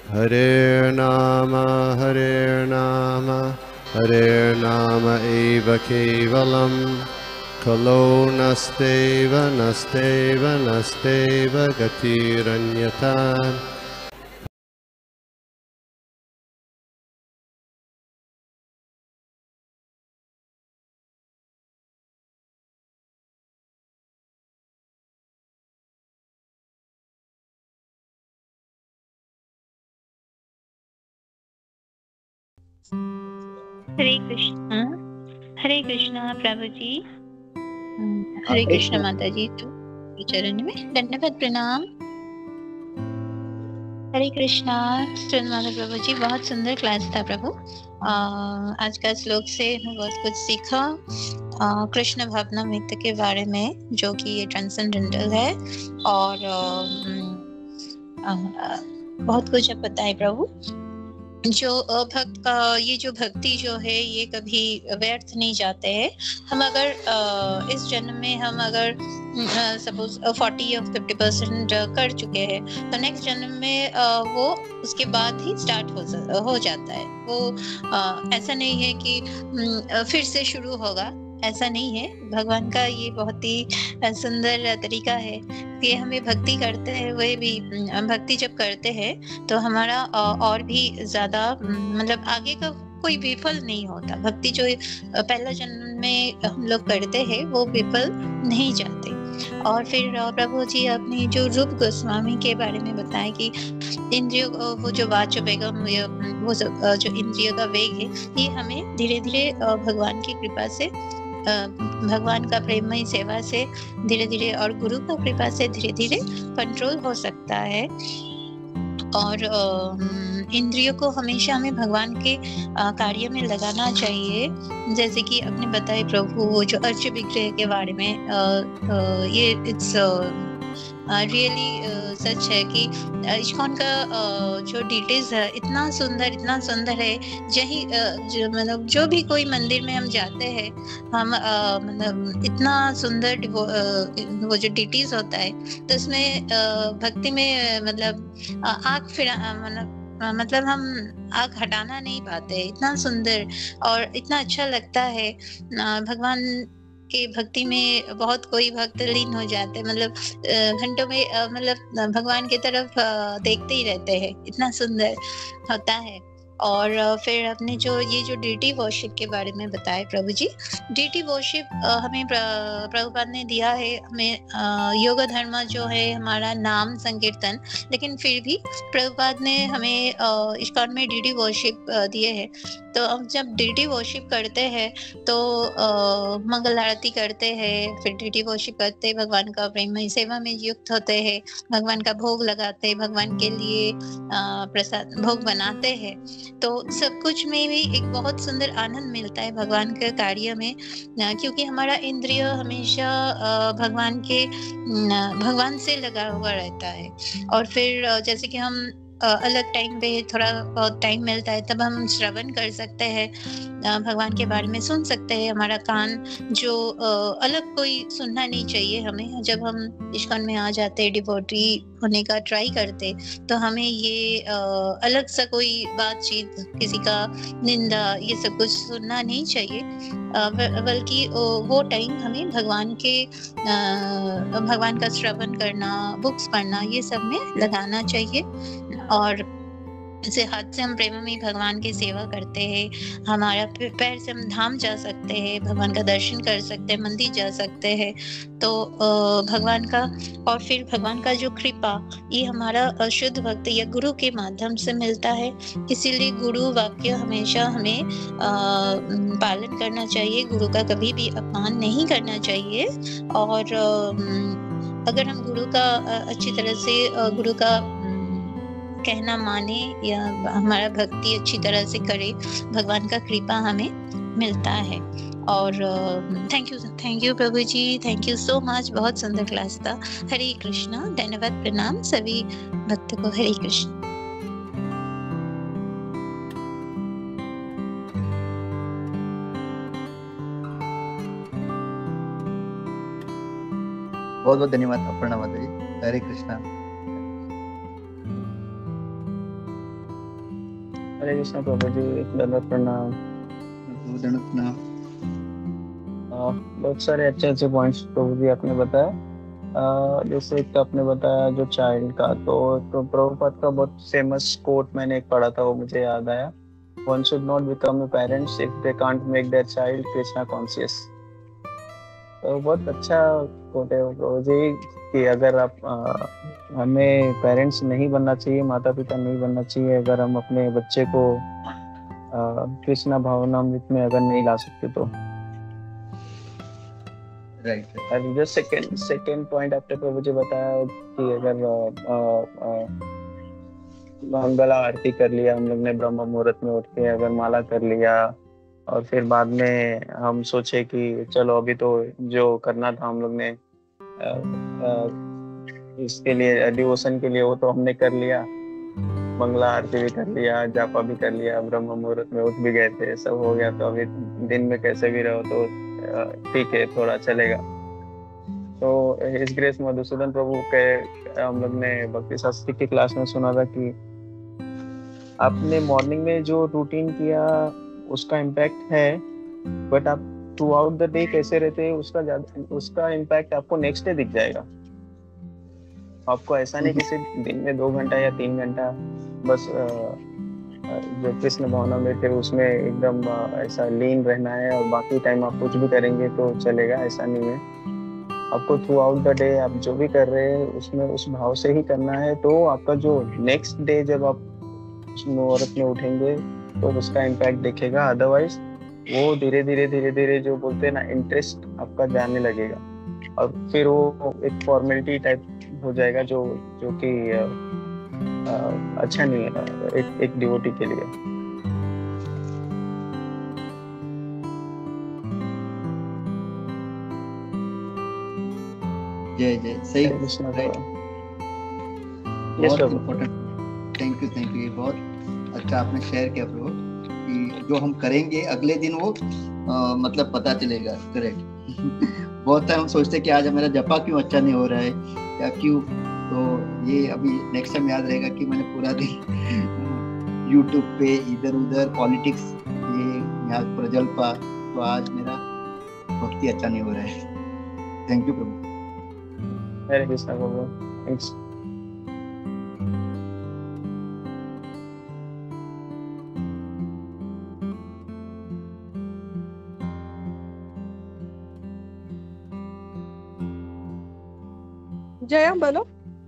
Hare Nama Hare Nama eva kevalam Kalo nasteva nasteva nasteva gatiranyata. हरे कृष्णा प्रभु जी। हरे कृष्णा माता जी। तो चरण में दंडवत प्रणाम। हरे कृष्णा माता प्रभु जी। बहुत सुंदर क्लास था प्रभु। आज का श्लोक से मैं बहुत कुछ सीखा। कृष्ण भावनामृत के बारे में, जो कि ये ट्रांसेंडेंटल है, और बहुत कुछ अब बताए प्रभु। जो भक्त का ये जो भक्ति जो है ये कभी व्यर्थ नहीं जाते हैं। हम अगर इस जन्म में हम अगर सपोज 40 या 50% कर चुके हैं, तो नेक्स्ट जन्म में वो उसके बाद ही स्टार्ट हो जाता है। वो ऐसा नहीं है कि फिर से शुरू होगा, ऐसा नहीं है। भगवान का ये बहुत ही सुंदर तरीका है कि हमें भक्ति करते हैं, वही भी भक्ति जब करते हैं तो हमारा और भी ज्यादा मतलब आगे का कोई विफल नहीं होता। भक्ति जो पहला जन्म में हम लोग करते हैं वो विफल नहीं जाते। और फिर प्रभु जी आपने जो रूप गोस्वामी के बारे में बताया कि इंद्रियों वो जो वाच वेगम, वो जो इंद्रियों का वेग है, ये हमें धीरे धीरे भगवान की कृपा से, भगवान का प्रेममय सेवा से धीरे धीरे और गुरु का कृपा से धीरे धीरे कंट्रोल हो सकता है। और इंद्रियों को हमेशा हमें भगवान के कार्य में लगाना चाहिए। जैसे कि आपने बताया प्रभु वो जो अर्च विग्रह के बारे में, ये इट्स रियली सच है कि इस्कॉन का जो डिटेल्स है इतना सुंदर है। जो मतलब जो भी कोई मंदिर में हम जाते हैं, हम मतलब इतना सुंदर वो जो डिटेल्स होता है, तो उसमें भक्ति में मतलब आँख फिरा मतलब हम आँख हटाना नहीं पाते, इतना सुंदर और इतना अच्छा लगता है। भगवान के भक्ति में बहुत कोई भक्त लीन हो जाते, मतलब घंटों में मतलब भगवान की तरफ देखते ही रहते हैं, इतना सुंदर होता है। और फिर आपने जो ये जो डीटी वर्शिप के बारे में बताया प्रभु जी, डीटी वर्शिप हमें प्रभुपाद ने दिया है हमें योग धर्म जो है हमारा नाम संकीर्तन, लेकिन फिर भी प्रभुपाद ने हमें इस्कॉन में डीटी वर्शिप दिए हैं। तो हम जब डीटी वर्शिप करते हैं तो मंगल आरती करते हैं, फिर डीटी वर्शिप करते हैं, भगवान का प्रेममय सेवा में युक्त होते हैं, भगवान का भोग लगाते हैं, भगवान के लिए प्रसाद भोग बनाते हैं। तो सब कुछ में भी एक बहुत सुंदर आनंद मिलता है भगवान के कार्य में, क्योंकि हमारा इंद्रिय हमेशा भगवान से लगा हुआ रहता है। और फिर जैसे कि हम अलग टाइम पे थोड़ा बहुत टाइम मिलता है तब हम श्रवण कर सकते हैं, भगवान के बारे में सुन सकते हैं। हमारा कान जो अलग कोई सुनना नहीं चाहिए हमें। जब हम इस्कॉन में आ जाते, डिवोटी होने का ट्राई करते, तो हमें ये अलग सा कोई बातचीत, किसी का निंदा, ये सब कुछ सुनना नहीं चाहिए, बल्कि वो टाइम हमें भगवान का श्रवण करना, बुक्स पढ़ना, ये सब में लगाना चाहिए। और ऐसे हाथ से हम प्रेम में भगवान की सेवा करते हैं, हमारा पैर से हम धाम जा सकते हैं, भगवान का दर्शन कर सकते हैं, मंदिर जा सकते हैं। तो भगवान का, और फिर भगवान का जो कृपा, ये हमारा शुद्ध भक्त या गुरु के माध्यम से मिलता है। इसीलिए गुरु वाक्य हमेशा हमें पालन करना चाहिए, गुरु का कभी भी अपमान नहीं करना चाहिए। और अगर हम गुरु का अच्छी तरह से गुरु का कहना माने या हमारा भक्ति अच्छी तरह से करे, भगवान का कृपा हमें मिलता है। और थैंक यू प्रभु जी, थैंक यू सो मच। बहुत सुंदर क्लास था। हरे कृष्णा, धन्यवाद, प्रणाम सभी भक्त को। हरे कृष्ण। बहुत बहुत धन्यवाद अपर्णा माता जी। हरे कृष्णा। हरे कृष्ण प्रभु जी, दंडवत प्रणाम। दंडवत प्रणाम। बहुत सारे अच्छे पॉइंट्स प्रभु जी आपने बताया। जैसे एक आपने बताया जो चाइल्ड का, तो प्रभुपाद का बहुत फेमस कोट मैंने एक पढ़ा था, वो मुझे याद आया। One should not become a parents if they can't make their child Krishna conscious। तो बहुत अच्छा कोट है प्रभु जी कि अगर आप हमें पेरेंट्स नहीं बनना चाहिए, माता पिता नहीं बनना चाहिए अगर हम अपने बच्चे को कृष्णा भावनामृत में अगर नहीं ला सकते तो। राइट। और जो सेकंड पॉइंट आपने प्रभु जी बताया कि अगर मंगला आरती कर लिया हम लोग ने ब्रह्म मुहूर्त में उठ के, अगर माला कर लिया और फिर बाद में हम सोचे कि चलो अभी तो जो करना था हम लोग ने इसके लिए डिवोशन के लिए वो तो हमने कर लिया, मंगला आरती भी कर लिया, जापा भी कर लिया, ब्रह्म मुहूर्त में उठ भी गए थे, सब हो गया, तो अभी दिन में कैसे भी रहो तो ठीक है, थोड़ा चलेगा। तो हिज ग्रेस मधुसूदन प्रभु के हम लोग ने भक्ति शास्त्री की क्लास में सुना था कि आपने मॉर्निंग में जो रूटीन किया उसका इम्पैक्ट है, बट आप थ्रू आउट द डे कैसे रहते हैं उसका इम्पैक्ट आपको नेक्स्ट डे दिख जाएगा। आपको ऐसा नहीं कि सिर्फ दिन में 2 घंटा या 3 घंटा बस जो कृष्ण भावना में थे उसमें एकदम ऐसा लीन रहना है और बाकी टाइम आप कुछ भी करेंगे तो चलेगा, ऐसा नहीं है। आपको थ्रू आउट द डे आप जो भी कर रहे हैं उसमें उस भाव से ही करना है, तो आपका जो नेक्स्ट डे जब आप उस मुहूर्त में उठेंगे तो उसका इम्पैक्ट दिखेगा। अदरवाइज वो धीरे धीरे जो बोलते हैं ना, इंटरेस्ट आपका जाने लगेगा और फिर वो एक फॉर्मेलिटी टाइप हो जाएगा जो कि अच्छा नहीं है एक डिवोटी के लिए। जय जय, सही, राइट, बहुत इम्पोर्टेंट। थैंक यू, ये बहुत अच्छा आपने शेयर किया प्रभु कि जो हम करेंगे अगले दिन वो मतलब पता चलेगा। करेक्ट। बहुत टाइम हम सोचते कि आज मेरा जपा क्यों अच्छा नहीं हो रहा है या क्यों, तो ये अभी नेक्स्ट टाइम याद रहेगा कि मैंने पूरा दिन यूट्यूब पे इधर उधर पॉलिटिक्स ये यहाँ प्रजल्पा, तो आज मेरा भक्ति अच्छा नहीं हो रहा है। थैंक यू प्रभु। हरे कृष्णा प्रभु, थैंक्स। जया बोलो।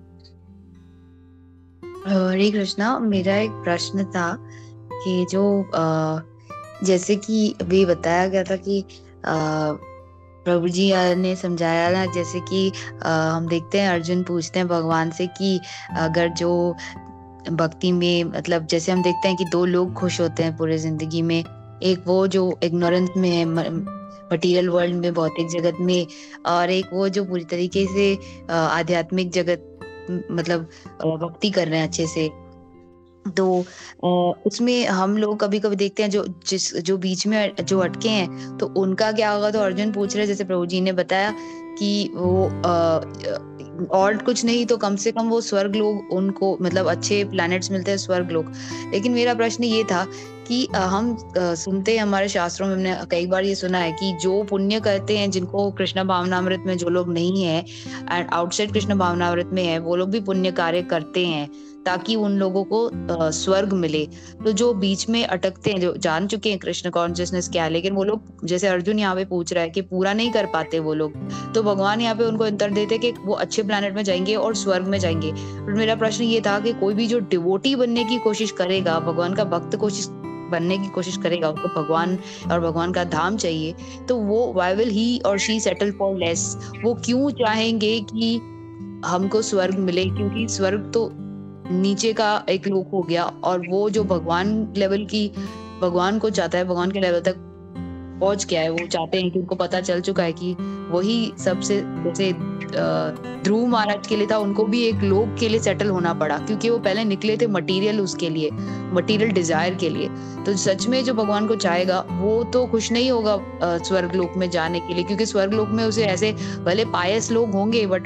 हरे कृष्णा, मेरा एक प्रश्न था कि जो जैसे कि अभी बताया गया था कि प्रभु जी ने समझाया ना, जैसे कि हम देखते हैं अर्जुन पूछते हैं भगवान से कि अगर जो भक्ति में मतलब जैसे हम देखते हैं कि 2 लोग खुश होते हैं पूरे जिंदगी में, एक वो जो इग्नोरेंस में है मटीरियल वर्ल्ड में, भौतिक जगत में, और एक वो जो पूरी तरीके से आध्यात्मिक जगत मतलब भक्ति कर रहे हैं अच्छे से। तो उसमें हम लोग कभी कभी देखते हैं जो बीच में जो अटके हैं तो उनका क्या होगा। तो अर्जुन पूछ रहे, जैसे प्रभु जी ने बताया कि वो और कुछ नहीं तो कम से कम वो स्वर्ग लोग उनको मतलब अच्छे प्लैनेट्स मिलते हैं, स्वर्ग लोग। लेकिन मेरा प्रश्न ये था कि हम सुनते हैं हमारे शास्त्रों में, हमने कई बार ये सुना है कि जो पुण्य करते हैं, जिनको कृष्ण भावनामृत में जो लोग नहीं है एंड आउटसाइड कृष्ण भावनामृत में है, वो लोग भी पुण्य कार्य करते हैं ताकि उन लोगों को स्वर्ग मिले। तो जो बीच में अटकते हैं, जो जान चुके हैं कृष्ण कॉन्शियसनेस क्या है, लेकिन वो लोग जैसे अर्जुन यहाँ पे पूछ रहा है कि पूरा नहीं कर पाते वो लोग, तो भगवान यहाँ पे उनको उत्तर देते कि वो अच्छे प्लैनेट में जाएंगे और स्वर्ग में जाएंगे। और मेरा प्रश्न ये था कि कोई भी जो डिवोटी बनने की कोशिश करेगा, भगवान का भक्त बनने की कोशिश करेगा, उसको भगवान और भगवान का धाम चाहिए, तो वो व्हाई विल ही और शी सेटल फॉर लेस? वो क्यों चाहेंगे कि हमको स्वर्ग मिले? क्योंकि स्वर्ग तो नीचे का एक लोक हो गया, और वो जो भगवान लेवल की भगवान को चाहता है, भगवान के लेवल तक पहुंच गया है, वो चाहते हैं कि उनको पता चल चुका है कि वही सबसे, जैसे ध्रुव महाराज के लिए था, उनको भी एक लोक के लिए सेटल होना पड़ा क्योंकि वो पहले निकले थे मटेरियल उसके लिए, मटेरियल डिजायर के लिए। तो सच में जो भगवान को चाहेगा वो तो खुश नहीं होगा स्वर्ग लोक में जाने के लिए, क्योंकि स्वर्ग लोक में उसे ऐसे भले पायस लोग होंगे बट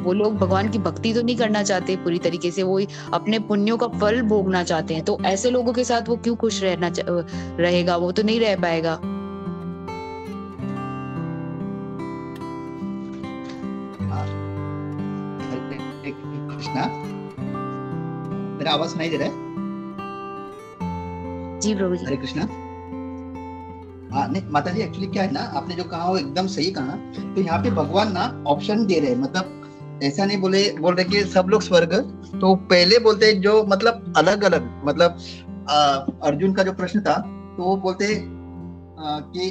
वो लोग भगवान की भक्ति तो नहीं करना चाहते पूरी तरीके से, वो अपने पुण्यों का फल भोगना चाहते हैं। तो ऐसे लोगों के साथ वो क्यों खुश रहेगा? वो तो नहीं रह पाएगा। कृष्णा, मेरा आवाज नहीं दे रहा है? जी प्रभु जी। हरे कृष्णा। हाँ नहीं माता जी, एक्चुअली क्या है ना, आपने जो कहा वो एकदम सही कहा। तो यहाँ पे भगवान ना ऑप्शन दे रहे हैं, मतलब ऐसा नहीं बोल रहे कि सब लोग स्वर्ग। तो पहले बोलते हैं जो मतलब अलग अलग, मतलब अर्जुन का जो प्रश्न था तो वो बोलते कि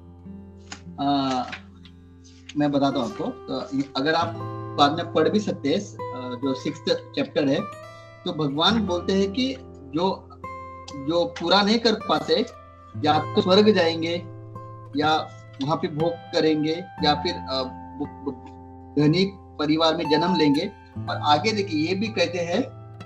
मैं बताता हूँ आपको, तो अगर आप बाद में पढ़ भी सकते हैं, जो 6th चैप्टर है, तो भगवान बोलते हैं कि जो पूरा नहीं कर पाते या तो स्वर्ग जाएंगे या वहां पे भोग करेंगे या फिर धनी परिवार में जन्म लेंगे। और आगे देखिए ये भी कहते हैं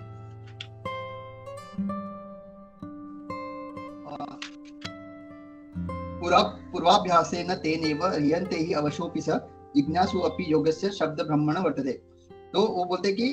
पूर्वाभ्यासेन तेनैव ह्रियन्ते हि अवशोऽपि स जिज्ञासु अपि योगस्य शब्द ब्रह्मण वर्तते। तो वो बोलते कि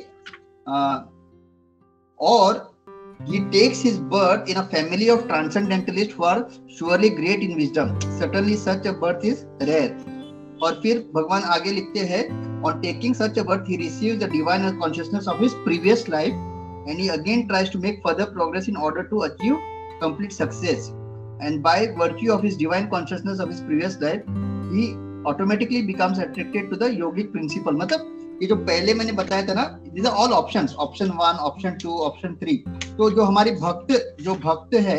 और he takes his birth in a family of transcendentalists who are surely great in wisdom. Certainly such a birth is rare. और फिर भगवान आगे लिखते हैं, on taking such a birth he receives the divine consciousness of his previous life and he again tries to make further progress in order to achieve complete success. And by virtue of his divine consciousness of his previous life, he automatically becomes attracted to the yogic principle. मतलब ये जो पहले मैंने बताया था ना, these are all options, option 1, option 2, option 3. तो जो हमारी भक्त है,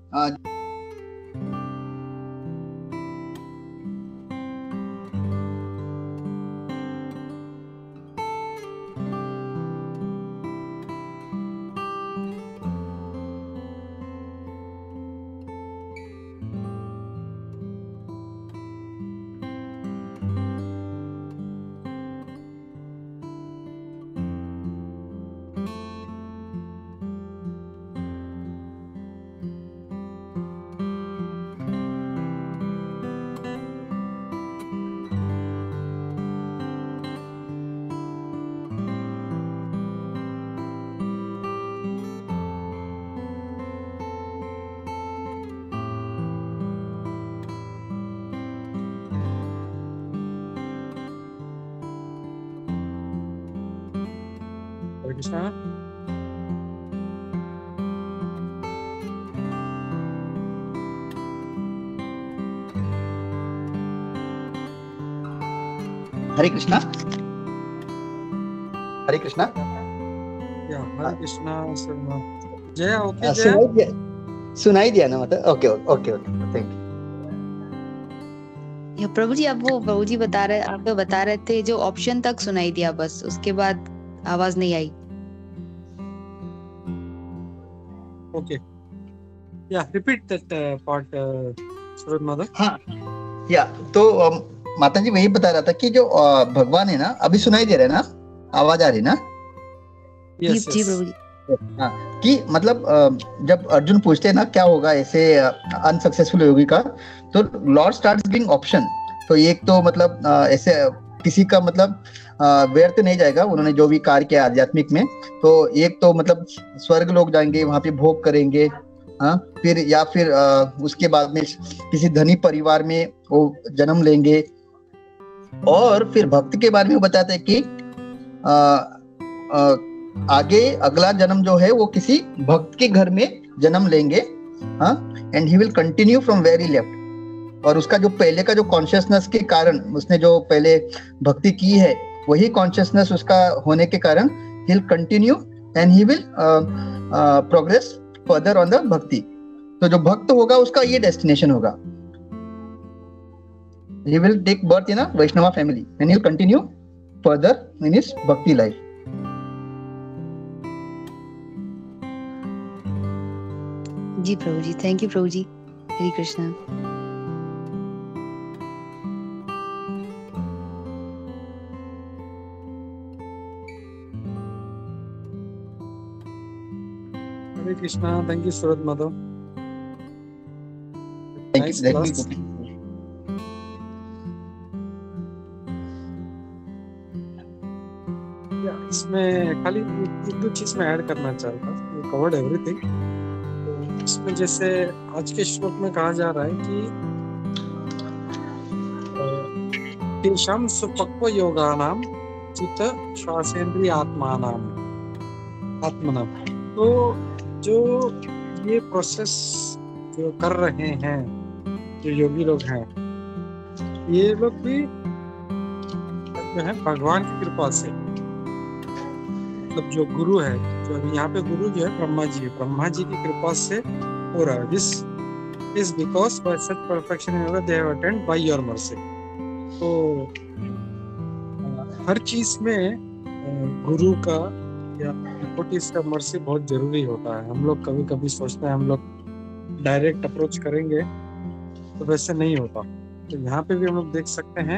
कृष्णा। हरे कृष्णा, हरे कृष्णा, हरे कृष्णा। जया ओके, जया सुनाई दिया ना? मतलब okay okay okay, thank you. प्रभु जी, आप बता रहे थे जो ऑप्शन तक सुनाई दिया, बस उसके बाद आवाज नहीं आई। Okay, yeah repeat that part Surat mother. हाँ या तो माता जी वही बता रहा था कि जो भगवान है ना, अभी सुनाई दे रहा है ना? आवाज आ रही ना? यस जी प्रभु जी। हाँ, कि मतलब जब अर्जुन पूछते हैं ना क्या होगा ऐसे अनसक्सेसफुल योगी का, तो लॉर्ड स्टार्ट्स गिविंग ऑप्शन। तो एक तो मतलब ऐसे किसी का मतलब व्यर्थ नहीं जाएगा, उन्होंने जो भी कार्य किया आध्यात्मिक में। तो एक तो मतलब स्वर्ग लोग जाएंगे, वहां पे भोग करेंगे, हाँ, फिर या फिर उसके बाद में किसी धनी परिवार में वो जन्म लेंगे। और फिर भक्त के बारे में वो बताते हैं कि आगे अगला जन्म जो है वो किसी भक्त के घर में जन्म लेंगे, हाँ, and he will continue from where he left. और उसका जो पहले का जो कॉन्शियसनेस के कारण उसने जो पहले भक्ति की है, वही कॉन्शियसनेस उसका होने के कारण he will continue and he will progress further on the bhakti. तो जो भक्त होगा उसका ये डेस्टिनेशन होगा, he will take birth in a Vaishnava family and he'll continue further in his bhakti life. जी प्रभु जी, थैंक यू प्रभु जी। Hare Krishna. Hare Krishna. Thank you Surat mother. Thank Nice you. Let me class. go. इसमें खाली एक दो चीज में ऐड करना चाहता हूँ, यू कवर्ड एवरीथिंग। तो इसमें जैसे आज के श्लोक में कहा जा रहा है कि तेषां सुपक्व योगानां चित्त श्वासेंद्रिय आत्मानाम। तो जो ये प्रोसेस जो कर रहे हैं, जो योगी लोग हैं, ये लोग भी जो है भगवान की कृपा से, मतलब जो गुरु है, जो अभी यहाँ पे गुरु जो है ब्रह्मा जी है, ब्रह्मा जी की कृपा से हो रहा है। This is because by such perfection in yoga they have attend by your mercy. तो हर चीज में गुरु का या डिवोटीज का मर्सी बहुत जरूरी होता है। हम लोग कभी कभी सोचते हैं हम लोग डायरेक्ट अप्रोच करेंगे, तो वैसे नहीं होता। तो यहाँ पे भी हम लोग देख सकते हैं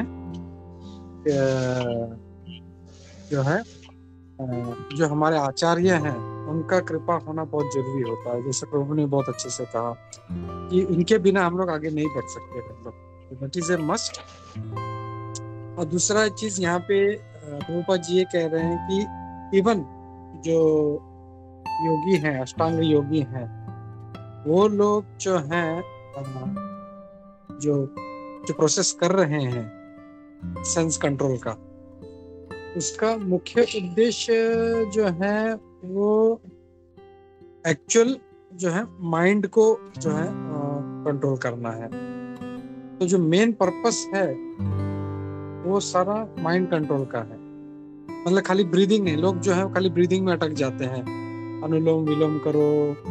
जो है जो हमारे आचार्य हैं उनका कृपा होना बहुत जरूरी होता है। जैसे प्रभु ने बहुत अच्छे से कहा कि उनके बिना हम लोग आगे नहीं बढ़ सकते, मतलब दैट इज ए मस्ट। और दूसरा चीज यहाँ पे प्रभुपाद जी ये कह रहे हैं कि इवन जो योगी हैं, अष्टांग योगी हैं, वो लोग जो हैं जो प्रोसेस कर रहे हैं सेंस कंट्रोल का, उसका मुख्य उद्देश्य जो है वो एक्चुअल जो है माइंड को जो है कंट्रोल करना है। तो जो मेन पर्पस है वो सारा माइंड कंट्रोल का है। मतलब खाली ब्रीदिंग नहीं, लोग जो है खाली ब्रीदिंग में अटक जाते हैं, अनुलोम विलोम करो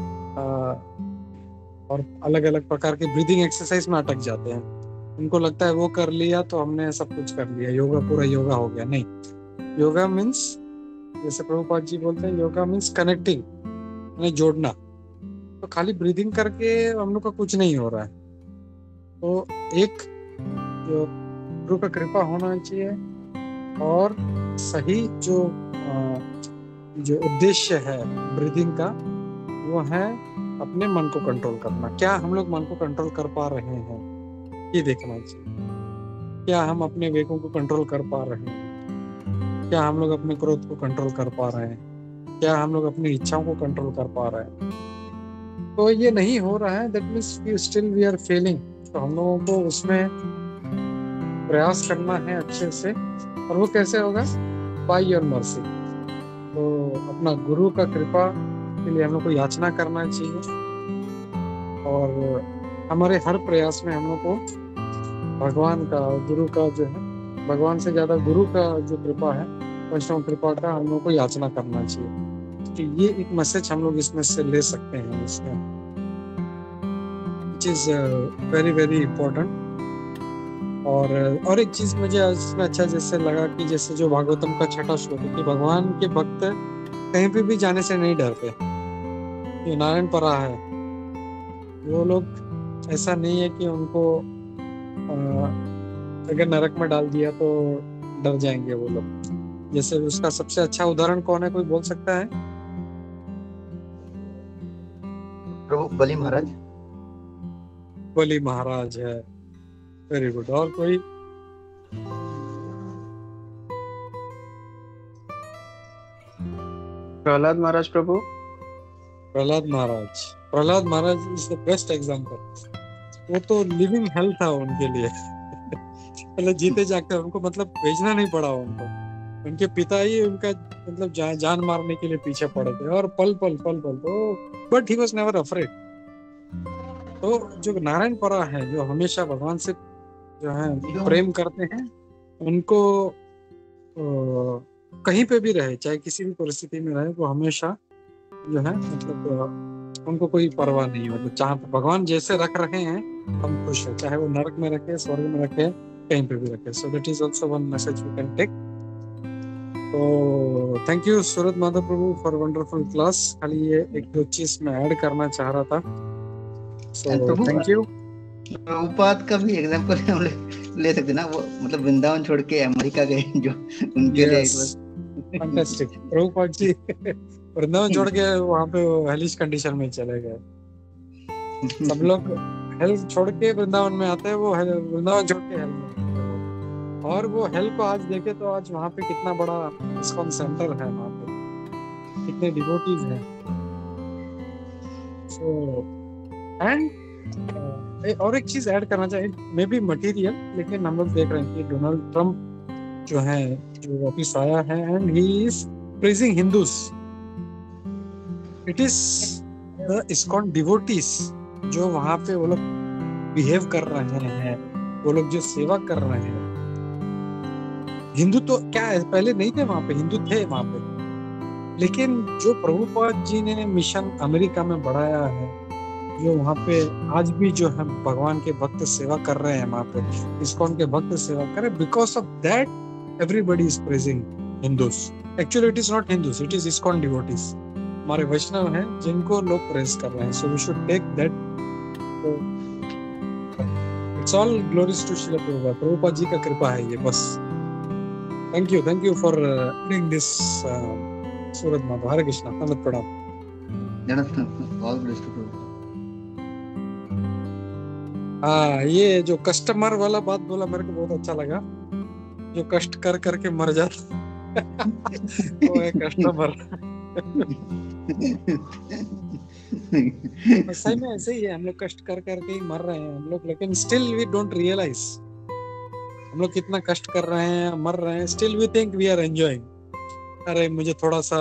और अलग अलग प्रकार के ब्रीदिंग एक्सरसाइज में अटक जाते हैं। उनको लगता है वो कर लिया तो हमने सब कुछ कर लिया, योगा पूरा योगा हो गया। नहीं, योगा मीन्स जैसे प्रभुपाद जी बोलते हैं, योगा मीन्स कनेक्टिंग, यानी जोड़ना। तो खाली ब्रीदिंग करके हम लोग का कुछ नहीं हो रहा है। तो एक जो गुरु का कृपा होना चाहिए और सही जो उद्देश्य है ब्रीदिंग का, वो है अपने मन को कंट्रोल करना। क्या हम लोग मन को कंट्रोल कर पा रहे हैं, ये देखना चाहिए। क्या हम अपने वेगों को कंट्रोल कर पा रहे हैं? क्या हम लोग अपने क्रोध को कंट्रोल कर पा रहे हैं? क्या हम लोग अपनी इच्छाओं को कंट्रोल कर पा रहे हैं? तो ये नहीं हो रहा है, that means we still we are failing. तो हम लोगों को उसमें प्रयास करना है अच्छे से। और वो कैसे होगा? By your mercy. तो अपना गुरु का कृपा के लिए हम लोग को याचना करना चाहिए, और हमारे हर प्रयास में हम लोग को भगवान का, गुरु का जो है, भगवान से ज्यादा गुरु का जो कृपा है, वैष्णव कृपा का, हम लोग को याचना करना चाहिए। कि ये एक मैसेज हम लोग इसमें से ले सकते हैं, इसमें which is very very important. और एक चीज मुझे इसमें अच्छा जैसे लगा कि जैसे जो भागवतम का छठा श्लोक है कि भगवान के भक्त कहीं पे भी जाने से नहीं डरते। ये नारायण परा है, वो लोग ऐसा नहीं है कि उनको अगर नरक में डाल दिया तो डर जाएंगे वो लोग। जैसे उसका सबसे अच्छा उदाहरण कौन है, कोई बोल सकता है? प्रभु बलि महाराज। बलि महाराज है, वेरी गुड। और कोई? प्रहलाद महाराज प्रभु। Prahlad Maharaj is the best example. वो तो लिविंग हेल था उनके लिए। मतलब जीते जागते उनको मतलब भेजना नहीं पड़ा उनको। उनके पिता ही उनका मतलब जान मारने के लिए पीछे पड़े थे, और पल पल तो but he was never afraid. तो जो नारायण परा है, जो हमेशा भगवान से जो है प्रेम करते हैं, उनको कहीं पे भी रहे, चाहे किसी भी परिस्थिति में रहे, वो हमेशा जो है मतलब उनको कोई परवाह नहीं होती। चाहे भगवान जैसे रख रहे हैं हम खुश है, चाहे वो नरक में रखे, स्वर्ग में रखे, कहीं पे भी रखे। So that is also one message we can take. तो thank you Surat Madhav Prabhu for wonderful class. खाली ये एक दो चीज मैं ऐड करना चाह रहा था। So thank you. प्रभुपाद का भी एग्जांपल हम ले सकते ना, वो मतलब वृंदावन छोड़ के अमेरिका गए, जो उनके लिए फैंटास्टिक। प्रभुपाद जी वृंदावन छोड़ के वहाँ पे हेलिश कंडीशन में चले गए। सब लोग हेल्थ छोड़ के वृंदावन में आते हैं, वो वृंदावन छोड़ के हेल्थ में। और वो हेल को आज देखे तो आज वहाँ पे कितना बड़ा इस्कॉन सेंटर है, वहाँ पे कितने डिवोटीज हैं। सो एंड और एक चीज ऐड करना चाहिए, मे बी मटेरियल, लेकिन हम लोग देख रहे हैं कि डोनाल्ड ट्रम्प जो है जो वापिस आया है and he is praising Hindus. It is the ISKCON devotees जो वहाँ पे वो लोग बिहेव कर रहे हैं, वो लोग जो सेवा कर रहे हैं। हिंदू तो क्या है, पहले नहीं थे वहाँ पे, हिंदू थे वहाँ पे, लेकिन जो प्रभुपाद जी ने मिशन अमेरिका में बढ़ाया है, जो वहाँ पे आज भी जो है भगवान के भक्त सेवा कर रहे हैं, वहाँ पे इस्कॉन के भक्त सेवा कर रहे हैं, because of that everybody is praising Hindus. Actually it is not Hindus, it is ISKCON devotees, हमारे वैष्णव हैं जिनको लोग प्रेज कर रहे हैं। So we should take that. It's all glories to Srila Prabhupada, Prabhupada ji का कृपा है ये, बस। Thank you for doing this Suraj माता। हरे कृष्णा, नमस्ते, प्रणाम। All glories to Prabhupada. हाँ, ये जो कस्टमर वाला बात बोला मेरे को बहुत अच्छा लगा, जो कष्ट कर करके मर जाता वो है कस्टमर। सही में ऐसे ही है, हम लोग कष्ट कर करके ही मर रहे हैं हम लोग, लेकिन स्टिल वी डोंट रियलाइज हम लोग कितना कष्ट कर रहे हैं, मर रहे हैं, still we think we are enjoying. अरे मुझे थोड़ा सा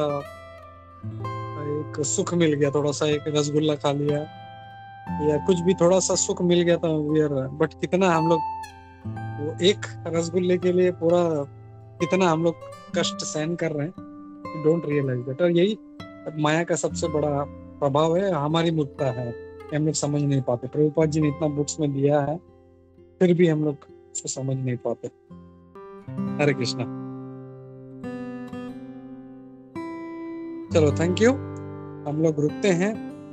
एक सुख मिल गया, थोड़ा सा एक रसगुल्ला खा लिया या कुछ भी थोड़ा सा सुख मिल गया था, वी आर, बट कितना हम लोग वो एक रसगुल्ले के लिए पूरा कितना हम लोग कष्ट सहन कर रहे हैं, डोंट रियलाइज दैट। और यही माया का सबसे बड़ा प्रभाव है, हमारी मूर्खता है, हम लोग समझ नहीं पाते। प्रभुपाद जी ने इतना बुक्स में दिया है, फिर भी हम लोग उसको समझ नहीं पाते। हरे कृष्णा। चलो, थैंक यू, हम लोग रुकते हैं।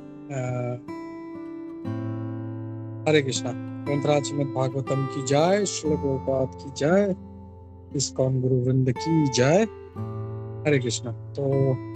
हरे कृष्णा। ग्रंथराज श्रीमद् भागवतम की जय, श्रील प्रभुपाद की जय, इस्कॉन गुरु वृंद की जय। हरे कृष्णा। तो